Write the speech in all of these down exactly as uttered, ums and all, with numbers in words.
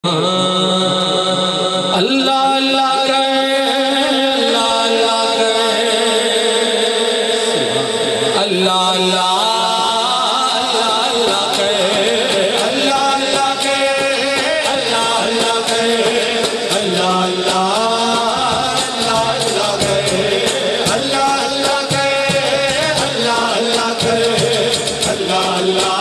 اللہ اللہ کرے اللہ اللہ کرے اللہ اللہ اللہ کرے اللہ اللہ کرے اللہ اللہ کرے اللہ اللہ اللہ کرے اللہ اللہ کرے اللہ اللہ کرے اللہ اللہ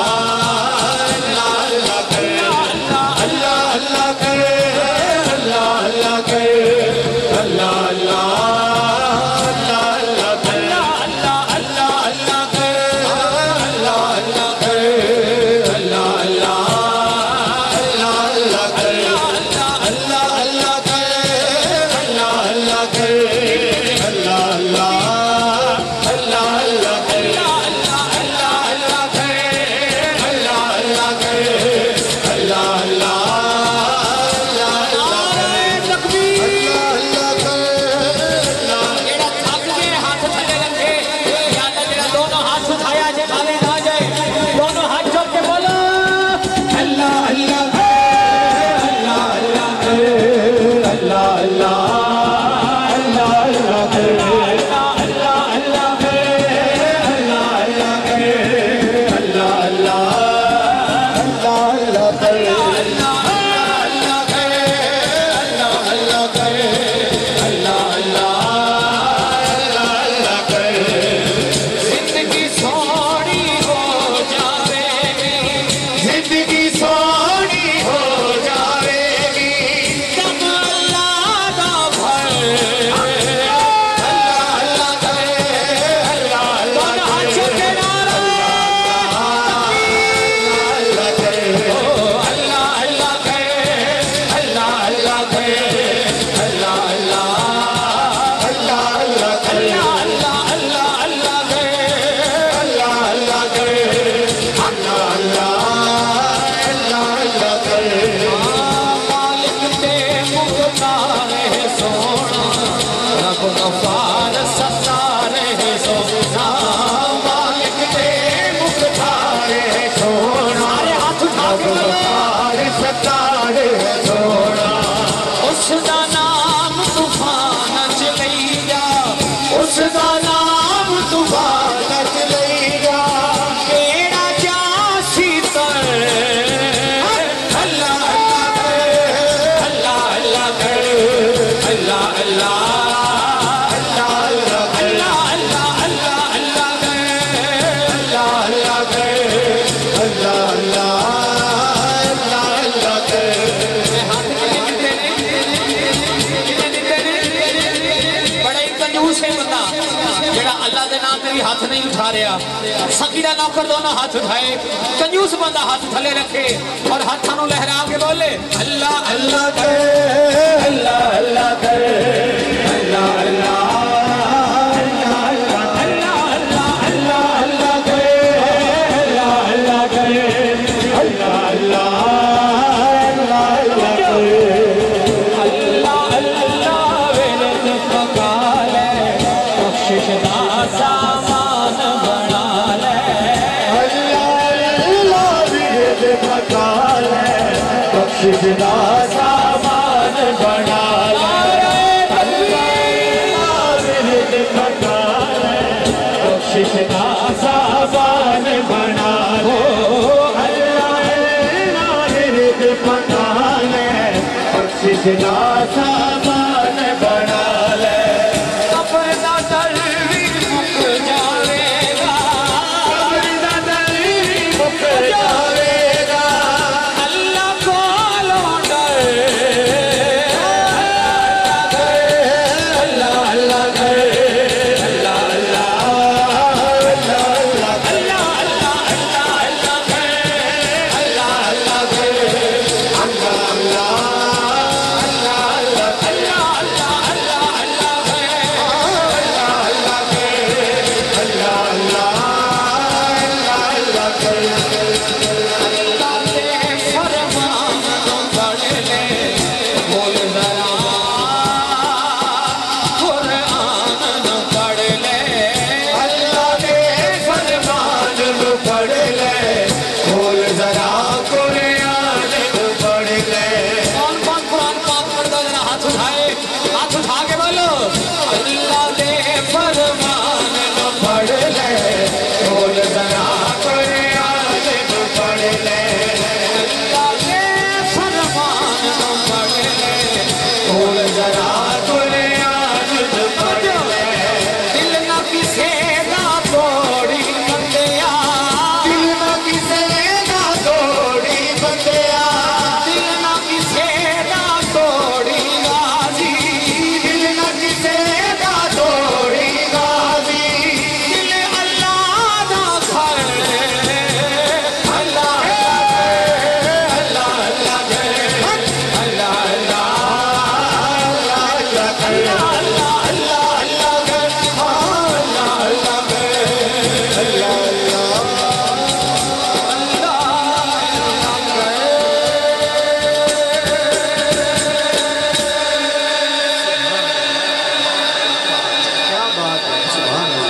ہاتھ نہیں اٹھا رہا سخیرہ نوکر دونوں ہاتھ اٹھائے کنجوس بندہ ہاتھ تھلے رکھے اور ہاتھانوں لہرا کے بولے اللہ اللہ کرے اللہ اللہ کرے اللہ اللہ بخشنا سامان بنا لے بخشنا سامان بنا لے بخشنا سامان